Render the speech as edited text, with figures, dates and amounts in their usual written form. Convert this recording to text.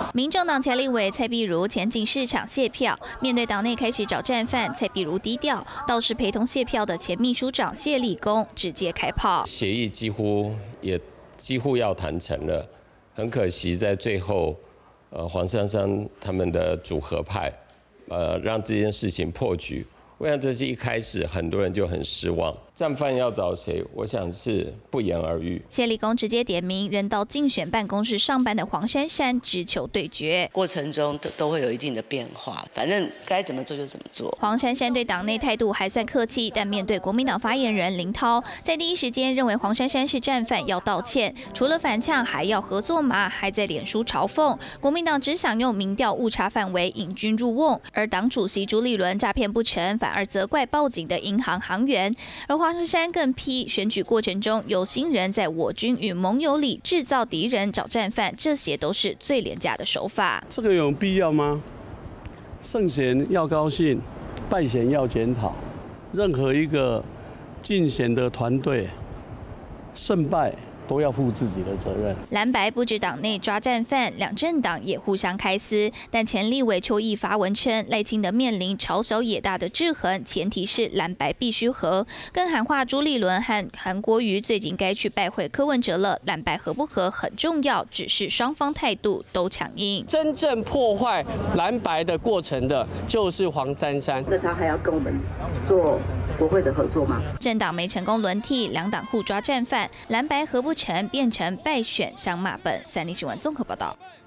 民众党前立委蔡壁如前进市场谢票，面对党内开始找战犯，蔡壁如低调，倒是陪同谢票的前秘书长谢立功直接开炮。 协议几乎要谈成了，很可惜在最后，黄珊珊他们的组合派，让这件事情破局。我想这是一开始很多人就很失望。战犯要找谁？我想是不言而喻。 谢立功直接点名人到竞选办公室上班的黄珊珊，直球对决。 过程中都会有一定的变化，反正该怎么做就怎么做。 黄珊珊对党内态度还算客气，但面对国民党发言人林涛，在第一时间认为黄珊珊是战犯，要道歉。除了反呛，还要合作吗？还在脸书嘲讽国民党只想用民调误差范围引军入瓮，而党主席朱立伦诈骗不成，反而责怪报警的银行行员。而黄珊珊更批选举过程中有心人在我军与盟友里制造敌人、找战犯，这些都是最廉价的手法。 这个有必要吗？胜选要高兴，败选要检讨。任何一个竞选的团队，胜败都要负自己的责任。 蓝白不止党内抓战犯，两政党也互相开撕。但前立委邱毅发文称，赖清德面临朝小野大的制衡，前提是蓝白必须和。更喊话朱立伦和韩国瑜最近该去拜会柯文哲了，蓝白合不合很重要，只是双方态度都强硬。 真正破坏蓝白的过程的，就是黄珊珊。 那他还要跟我们做国会的合作吗？ 政党没成功轮替，两党互抓战犯，蓝白合不成变成败选相骂本。三立新闻综合报道。